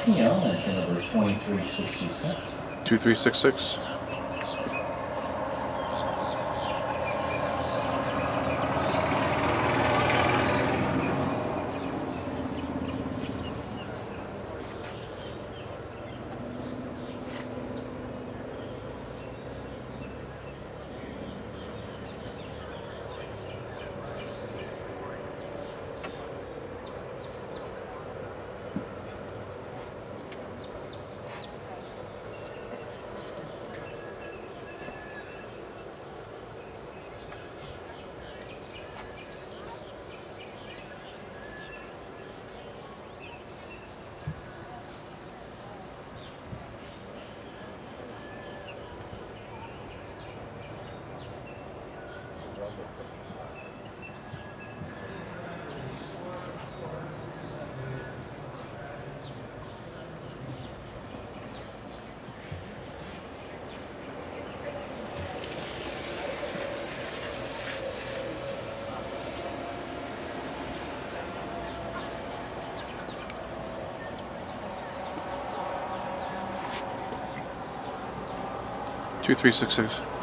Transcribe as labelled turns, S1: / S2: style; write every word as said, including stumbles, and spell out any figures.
S1: P L, entry number twenty-three sixty-six.
S2: two three six six. two three six six.